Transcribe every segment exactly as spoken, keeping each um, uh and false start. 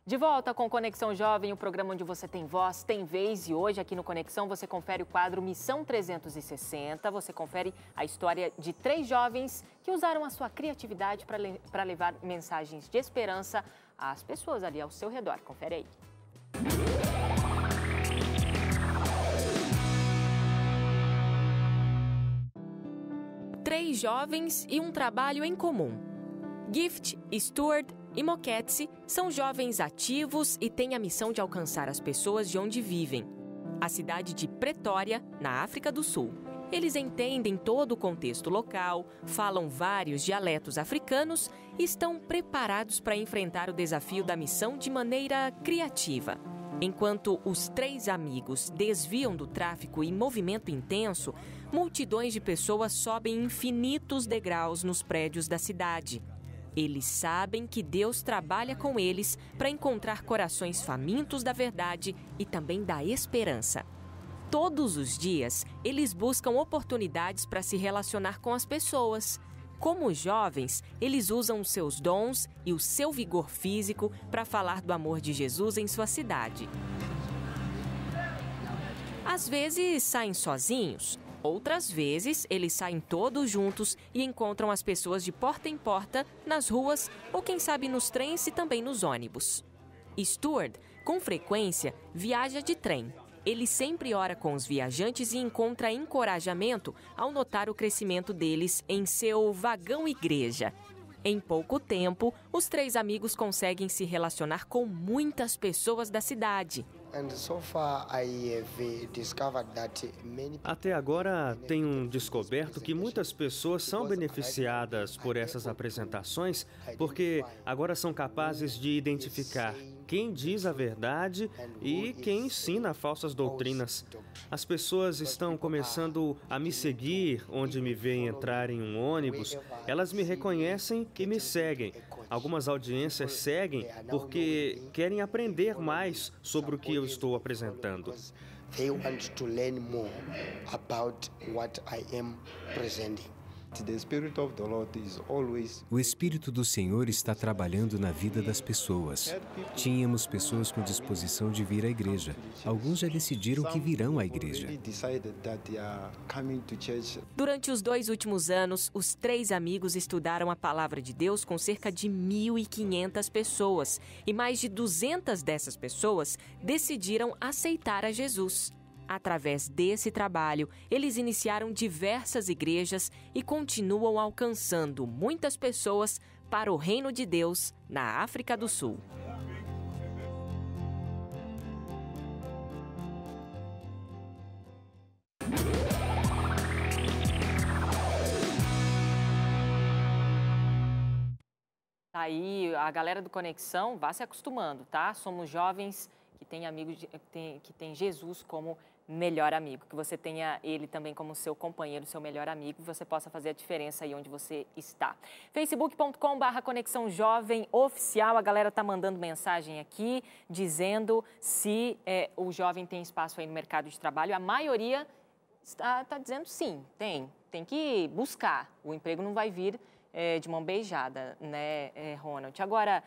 De volta com Conexão Jovem, o programa onde você tem voz, tem vez. E hoje aqui no Conexão você confere o quadro Missão trezentos e sessenta. Você confere a história de três jovens que usaram a sua criatividade para le para levar mensagens de esperança às pessoas ali ao seu redor. Confere aí. Três jovens e um trabalho em comum. Gift, Stuart e Moketsi são jovens ativos e têm a missão de alcançar as pessoas de onde vivem. A cidade de Pretória, na África do Sul. Eles entendem todo o contexto local, falam vários dialetos africanos e estão preparados para enfrentar o desafio da missão de maneira criativa. Enquanto os três amigos desviam do tráfego em movimento intenso, multidões de pessoas sobem infinitos degraus nos prédios da cidade. Eles sabem que Deus trabalha com eles para encontrar corações famintos da verdade e também da esperança. Todos os dias, eles buscam oportunidades para se relacionar com as pessoas. Como jovens, eles usam os seus dons e o seu vigor físico para falar do amor de Jesus em sua cidade. Às vezes, saem sozinhos. Outras vezes, eles saem todos juntos e encontram as pessoas de porta em porta, nas ruas ou, quem sabe, nos trens e também nos ônibus. Stuart, com frequência, viaja de trem. Ele sempre ora com os viajantes e encontra encorajamento ao notar o crescimento deles em seu vagão-igreja. Em pouco tempo, os três amigos conseguem se relacionar com muitas pessoas da cidade. Até agora, tenho descoberto que muitas pessoas são beneficiadas por essas apresentações porque agora são capazes de identificar quem diz a verdade e quem ensina falsas doutrinas. As pessoas estão começando a me seguir onde me veem entrar em um ônibus. Elas me reconhecem e me seguem. Algumas audiências seguem porque querem aprender mais sobre o que eu estou apresentando. O Espírito do Senhor está trabalhando na vida das pessoas. Tínhamos pessoas com disposição de vir à igreja. Alguns já decidiram que virão à igreja. Durante os dois últimos anos, os três amigos estudaram a palavra de Deus com cerca de mil e quinhentas pessoas. E mais de duzentas dessas pessoas decidiram aceitar a Jesus. Através desse trabalho, eles iniciaram diversas igrejas e continuam alcançando muitas pessoas para o reino de Deus na África do Sul. Aí, a galera do Conexão, vá se acostumando, tá? Somos jovens que têm amigos, de, que tem, que tem Jesus como melhor amigo, que você tenha ele também como seu companheiro, seu melhor amigo, e você possa fazer a diferença aí onde você está. facebook ponto com barra Conexão Jovem Oficial, a galera tá mandando mensagem aqui, dizendo se é, o jovem tem espaço aí no mercado de trabalho. A maioria está, está dizendo sim, tem, tem que buscar, o emprego não vai vir é, de mão beijada, né, é, Ronald? Agora,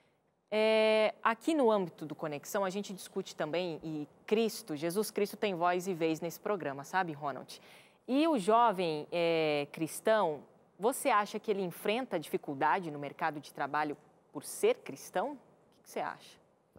É, aqui no âmbito do Conexão, a gente discute também, e Cristo, Jesus Cristo tem voz e vez nesse programa, sabe, Ronald? E o jovem é, cristão, você acha que ele enfrenta dificuldade no mercado de trabalho por ser cristão? O que você acha?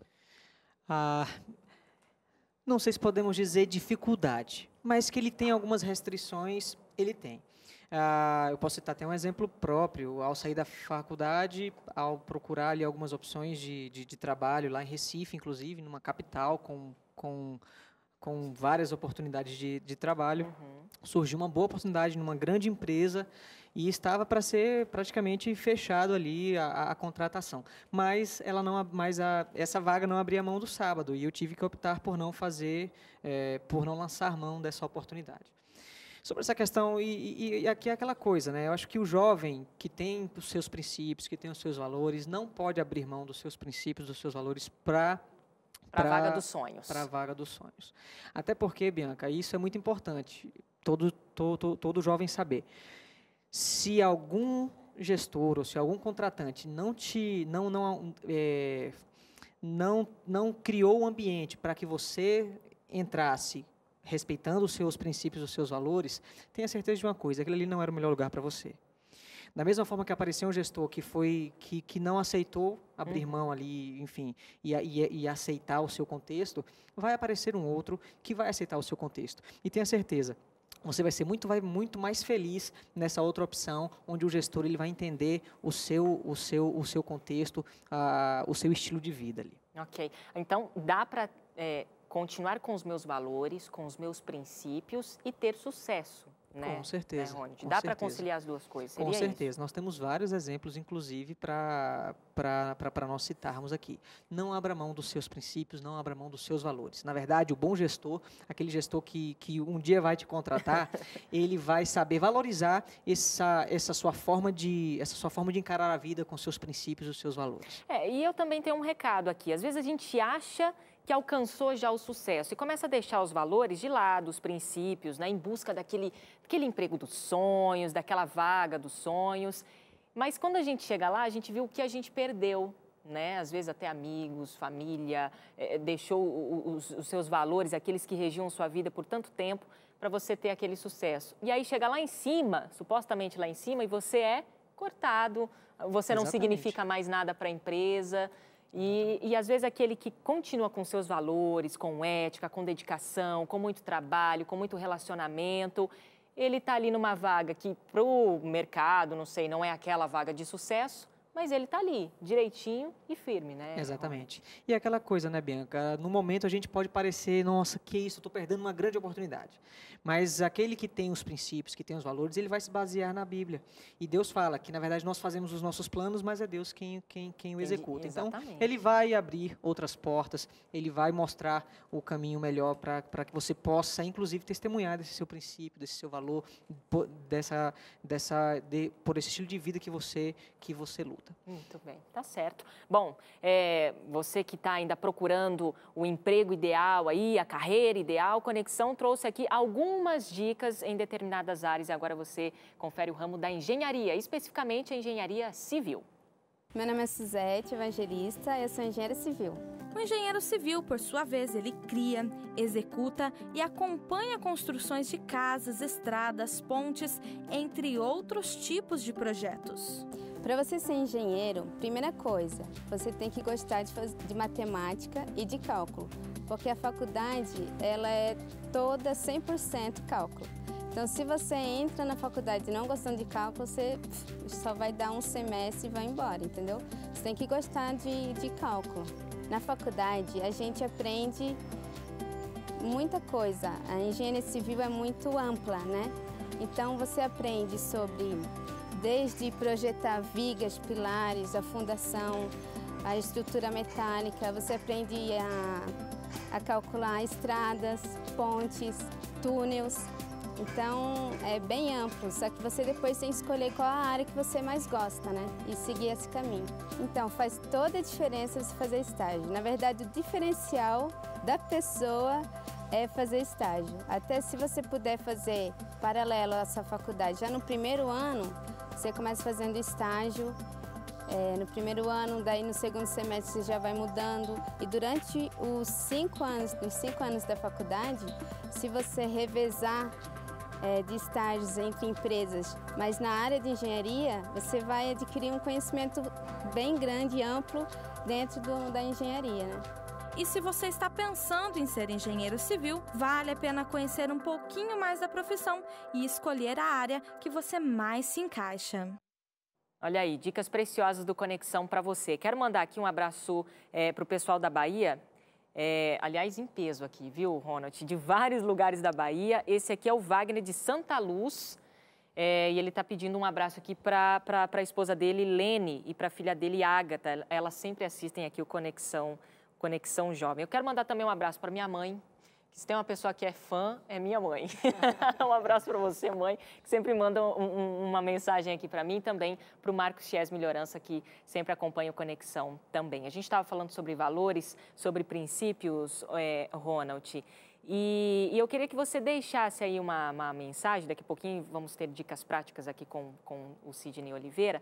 Ah, não sei se podemos dizer dificuldade, mas que ele tem algumas restrições, ele tem. Ah, eu posso citar até um exemplo próprio. Ao sair da faculdade, ao procurar ali algumas opções de, de, de trabalho, lá em Recife, inclusive, numa capital com, com, com várias oportunidades de, de trabalho, uhum. surgiu uma boa oportunidade numa grande empresa e estava para ser praticamente fechado ali a, a contratação. Mas, ela não, mas a, essa vaga não abria mão do sábado e eu tive que optar por não fazer, é, por não lançar mão dessa oportunidade. Sobre essa questão, e, e, e aqui é aquela coisa, né? Eu acho que o jovem que tem os seus princípios, que tem os seus valores, não pode abrir mão dos seus princípios, dos seus valores para para a vaga dos sonhos. Para a vaga dos sonhos. Até porque, Bianca, isso é muito importante, todo, todo, todo jovem saber. Se algum gestor ou se algum contratante não te não, não, é, não, não criou o ambiente para que você entrasse respeitando os seus princípios, os seus valores, tenha certeza de uma coisa, aquele ali não era o melhor lugar para você. Da mesma forma que apareceu um gestor que, foi, que, que não aceitou abrir uhum. mão ali, enfim, e, e, e aceitar o seu contexto, vai aparecer um outro que vai aceitar o seu contexto. E tenha certeza, você vai ser muito, vai muito mais feliz nessa outra opção, onde o gestor ele vai entender o seu, o seu, o seu contexto, uh, o seu estilo de vida ali. Ok. Então, dá para é, continuar com os meus valores, com os meus princípios e ter sucesso. Né? Com certeza. Né, com Dá para conciliar as duas coisas? Seria com certeza. Isso? Nós temos vários exemplos, inclusive, para nós citarmos aqui. Não abra mão dos seus princípios, não abra mão dos seus valores. Na verdade, o bom gestor, aquele gestor que, que um dia vai te contratar, ele vai saber valorizar essa, essa, sua forma de, essa sua forma de encarar a vida com seus princípios e os seus valores. É, e eu também tenho um recado aqui. Às vezes a gente acha que alcançou já o sucesso e começa a deixar os valores de lado, os princípios, né, em busca daquele, daquele emprego dos sonhos, daquela vaga dos sonhos. Mas quando a gente chega lá, a gente viu o que a gente perdeu, né? Às vezes até amigos, família, é, deixou os, os seus valores, aqueles que regiam sua vida por tanto tempo, para você ter aquele sucesso. E aí chega lá em cima, supostamente lá em cima, e você é cortado, você não Exatamente. Significa mais nada para a empresa. E, e, às vezes, aquele que continua com seus valores, com ética, com dedicação, com muito trabalho, com muito relacionamento, ele está ali numa vaga que, para o mercado, não sei, não é aquela vaga de sucesso, mas ele está ali, direitinho e firme, né? Exatamente. E aquela coisa, né, Bianca? No momento a gente pode parecer, nossa, que isso, estou perdendo uma grande oportunidade. Mas aquele que tem os princípios, que tem os valores, ele vai se basear na Bíblia. E Deus fala que, na verdade, nós fazemos os nossos planos, mas é Deus quem, quem, quem o executa. Exatamente. Então, ele vai abrir outras portas, ele vai mostrar o caminho melhor para que você possa, inclusive, testemunhar desse seu princípio, desse seu valor, dessa, dessa, de, por esse estilo de vida que você, que você luta. Muito bem, tá certo. Bom, é, você que está ainda procurando o emprego ideal, aí, a carreira ideal, Conexão trouxe aqui algumas dicas em determinadas áreas. E agora você confere o ramo da engenharia, especificamente a engenharia civil. Meu nome é Suzete Evangelista, eu sou engenheira civil. O engenheiro civil, por sua vez, ele cria, executa e acompanha construções de casas, estradas, pontes, entre outros tipos de projetos. Para você ser engenheiro, primeira coisa, você tem que gostar de, fazer, de matemática e de cálculo, porque a faculdade ela é toda cem por cento cálculo. Então, se você entra na faculdade não gostando de cálculo, você só vai dar um semestre e vai embora, entendeu? Você tem que gostar de, de cálculo. Na faculdade, a gente aprende muita coisa. A engenharia civil é muito ampla, né? Então, você aprende sobre, desde projetar vigas, pilares, a fundação, a estrutura metálica, você aprende a, a calcular estradas, pontes, túneis. Então, é bem amplo, só que você depois tem que escolher qual a área que você mais gosta, né? E seguir esse caminho. Então, faz toda a diferença você fazer estágio. Na verdade, o diferencial da pessoa é fazer estágio. Até se você puder fazer paralelo à sua faculdade, já no primeiro ano, você começa fazendo estágio. É, no primeiro ano, daí no segundo semestre você já vai mudando. E durante os cinco anos, os cinco anos da faculdade, se você revezar É, de estágios entre empresas, mas na área de engenharia, você vai adquirir um conhecimento bem grande e amplo dentro do, da engenharia, né? E se você está pensando em ser engenheiro civil, vale a pena conhecer um pouquinho mais da profissão e escolher a área que você mais se encaixa. Olha aí, dicas preciosas do Conexão para você. Quero mandar aqui um abraço é, para o pessoal da Bahia. É, aliás, em peso aqui, viu, Ronald? De vários lugares da Bahia. Esse aqui é o Wagner de Santa Luz. É, e ele está pedindo um abraço aqui para a esposa dele, Lene, e para a filha dele, Ágata. Elas sempre assistem aqui o Conexão, Conexão Jovem. Eu quero mandar também um abraço para minha mãe. Que se tem uma pessoa que é fã, é minha mãe. Um abraço para você, mãe, que sempre manda um, um, uma mensagem aqui para mim e também para o Marcos Chies Melhorança, que sempre acompanha o Conexão também. A gente estava falando sobre valores, sobre princípios, é, Ronald, e, e eu queria que você deixasse aí uma, uma mensagem, daqui a pouquinho vamos ter dicas práticas aqui com, com o Sidney Oliveira,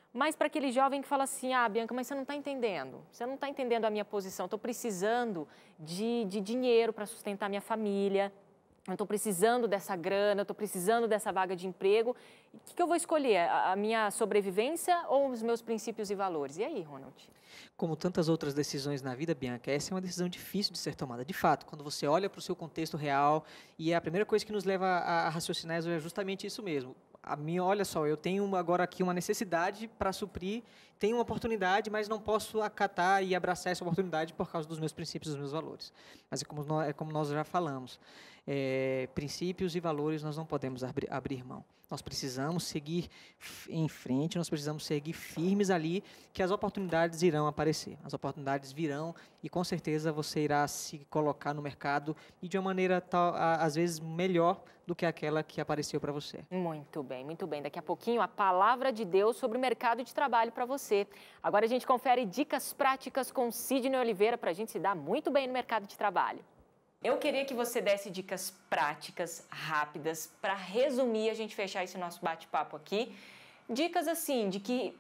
Mas para aquele jovem que fala assim, ah, Bianca, mas você não está entendendo, você não está entendendo a minha posição, estou precisando de, de dinheiro para sustentar minha família, eu estou precisando dessa grana, eu estou precisando dessa vaga de emprego, o que, que eu vou escolher, a, a minha sobrevivência ou os meus princípios e valores? E aí, Ronald? Como tantas outras decisões na vida, Bianca, essa é uma decisão difícil de ser tomada. De fato, quando você olha para o seu contexto real, e a primeira coisa que nos leva a, a raciocinar é justamente isso mesmo. A minha, olha só, eu tenho agora aqui uma necessidade para suprir, tenho uma oportunidade, mas não posso acatar e abraçar essa oportunidade por causa dos meus princípios e dos meus valores. Mas é como nós, é como nós já falamos, é, princípios e valores nós não podemos abrir, abrir mão. Nós precisamos seguir em frente, nós precisamos seguir firmes ali, que as oportunidades irão aparecer. As oportunidades virão e, com certeza, você irá se colocar no mercado e de uma maneira, tal, às vezes, melhor do que aquela que apareceu para você. Muito bem, muito bem. Daqui a pouquinho, a palavra de Deus sobre o mercado de trabalho para você. Agora a gente confere dicas práticas com Sidney Oliveira para a gente se dar muito bem no mercado de trabalho. Eu queria que você desse dicas práticas, rápidas, para resumir, a gente fechar esse nosso bate-papo aqui. Dicas assim, de que,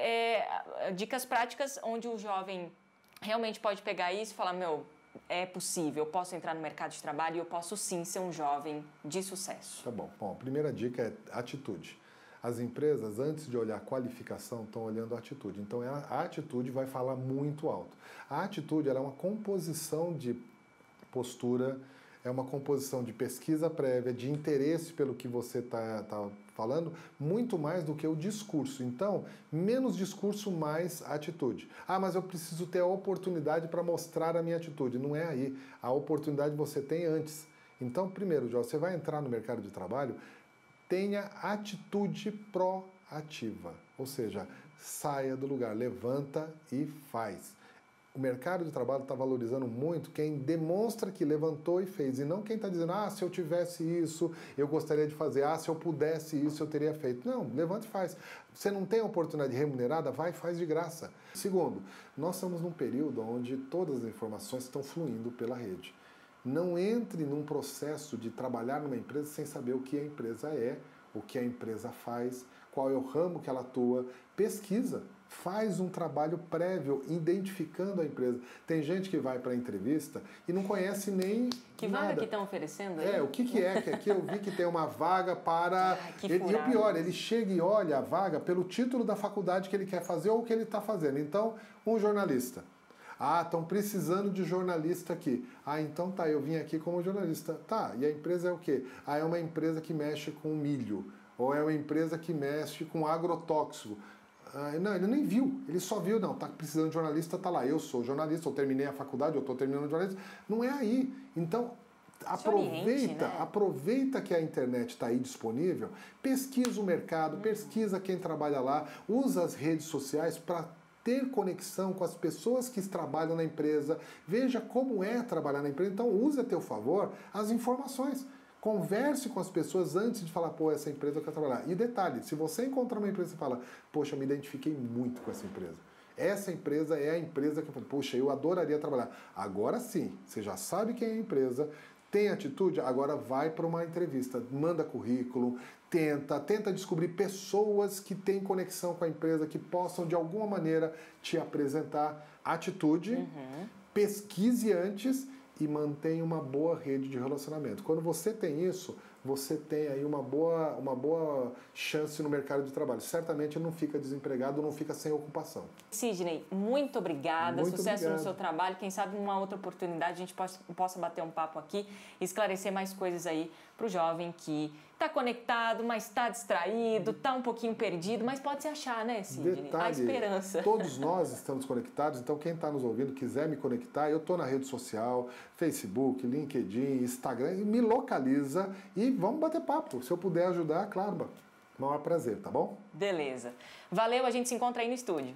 é, dicas práticas onde o jovem realmente pode pegar isso e falar, meu, é possível, eu posso entrar no mercado de trabalho e eu posso sim ser um jovem de sucesso. Tá bom. Bom, a primeira dica é atitude. As empresas, antes de olhar a qualificação, estão olhando a atitude. Então, a atitude vai falar muito alto. A atitude ela é uma composição de postura, é uma composição de pesquisa prévia, de interesse pelo que você está tá falando, muito mais do que o discurso. Então, menos discurso, mais atitude. Ah, mas eu preciso ter a oportunidade para mostrar a minha atitude. Não é aí. A oportunidade você tem antes. Então, primeiro, Jó, você vai entrar no mercado de trabalho, tenha atitude proativa. Ou seja, saia do lugar, levanta e faz. O mercado de trabalho está valorizando muito quem demonstra que levantou e fez, e não quem está dizendo, ah, se eu tivesse isso, eu gostaria de fazer, ah, se eu pudesse isso, eu teria feito. Não, levanta e faz. Você não tem oportunidade remunerada, vai e faz de graça. Segundo, nós estamos num período onde todas as informações estão fluindo pela rede. Não entre num processo de trabalhar numa empresa sem saber o que a empresa é, o que a empresa faz, qual é o ramo que ela atua. Pesquisa. Faz um trabalho prévio, identificando a empresa. Tem gente que vai para a entrevista e não conhece nem Que nada. vaga que estão oferecendo aí? É, o que, que é? Que aqui eu vi que tem uma vaga para... Ah, que ele, e o furado. pior, ele chega e olha a vaga pelo título da faculdade que ele quer fazer ou que ele está fazendo. Então, um jornalista. Ah, estão precisando de jornalista aqui. Ah, então tá, eu vim aqui como jornalista. Tá, e a empresa é o quê? Ah, é uma empresa que mexe com milho. Ou é uma empresa que mexe com agrotóxico. Ah, não, ele nem viu, ele só viu, não, tá precisando de jornalista, tá lá, eu sou jornalista, eu terminei a faculdade, eu tô terminando jornalista, não é aí. Então, aproveita, oriente, né? aproveita que a internet está aí disponível, pesquisa o mercado, uhum. pesquisa quem trabalha lá, usa as redes sociais para ter conexão com as pessoas que trabalham na empresa, veja como é trabalhar na empresa, então use a teu favor as informações. Converse com as pessoas antes de falar, pô, essa empresa eu quero trabalhar. E detalhe, se você encontrar uma empresa e fala, poxa, eu me identifiquei muito com essa empresa. Essa empresa é a empresa que eu falo, poxa, eu adoraria trabalhar. Agora sim, você já sabe quem é a empresa, tem atitude, agora vai para uma entrevista, manda currículo, tenta, tenta descobrir pessoas que têm conexão com a empresa, que possam de alguma maneira te apresentar atitude, uhum. pesquise antes e mantenha uma boa rede de relacionamento. Quando você tem isso, você tem aí uma boa, uma boa chance no mercado de trabalho. Certamente não fica desempregado, não fica sem ocupação. Sidney, muito obrigada. Muito Sucesso obrigado. no seu trabalho. Quem sabe numa outra oportunidade a gente possa, possa bater um papo aqui e esclarecer mais coisas aí para o jovem que está conectado, mas está distraído, está um pouquinho perdido, mas pode se achar, né, Sidney? Detalhe, a esperança. Todos nós estamos conectados, então quem está nos ouvindo, quiser me conectar, eu estou na rede social, Facebook, LinkedIn, Instagram, e me localiza e vamos bater papo. Se eu puder ajudar, claro, maior prazer, tá bom? Beleza. Valeu, a gente se encontra aí no estúdio.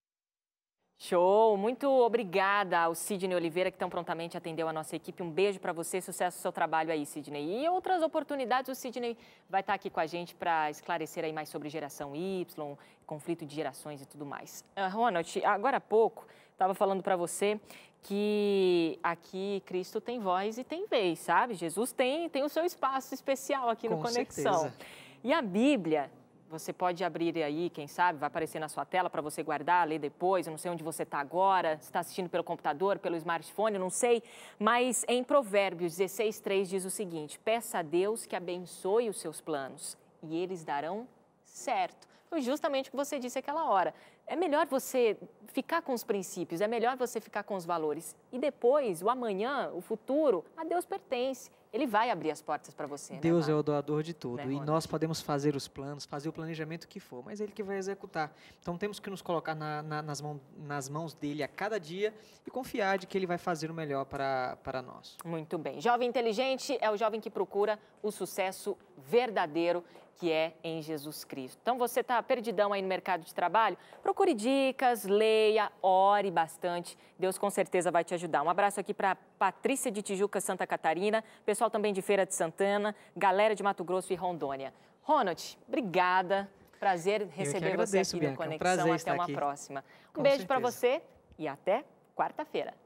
Show! Muito obrigada ao Sidney Oliveira, que tão prontamente atendeu a nossa equipe. Um beijo para você, sucesso no seu trabalho aí, Sidney. E outras oportunidades, o Sidney vai estar aqui com a gente para esclarecer aí mais sobre geração Y, conflito de gerações e tudo mais. Uh, Ronald, agora há pouco, estava falando para você que aqui Cristo tem voz e tem vez, sabe? Jesus tem, tem o seu espaço especial aqui com no Conexão. certeza. E a Bíblia Você pode abrir aí, quem sabe, vai aparecer na sua tela para você guardar, ler depois. Eu não sei onde você está agora, se está assistindo pelo computador, pelo smartphone, eu não sei. Mas em Provérbios dezesseis, três diz o seguinte: peça a Deus que abençoe os seus planos e eles darão certo. Foi justamente o que você disse aquela hora. É melhor você ficar com os princípios, é melhor você ficar com os valores. E depois, o amanhã, o futuro, a Deus pertence. Ele vai abrir as portas para você. Deus né, é o doador de tudo. Né, e nós podemos fazer os planos, fazer o planejamento que for, mas Ele que vai executar. Então temos que nos colocar na, na, nas, mão, nas mãos dEle a cada dia e confiar de que Ele vai fazer o melhor para, para nós. Muito bem. Jovem inteligente é o jovem que procura o sucesso verdadeiro, que é em Jesus Cristo. Então, você está perdidão aí no mercado de trabalho? Procure dicas, leia, ore bastante. Deus com certeza vai te ajudar. Um abraço aqui para Patrícia de Tijuca, Santa Catarina, pessoal também de Feira de Santana, galera de Mato Grosso e Rondônia. Ronald, obrigada. Prazer receber agradeço, você aqui Bianca. no Conexão. É um prazer até estar uma aqui. próxima. Um Com beijo para certeza. você e até quarta-feira.